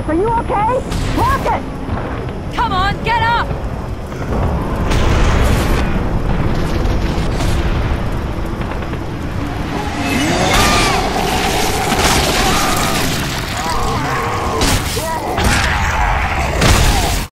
Are you okay? Work it! Come on, get up!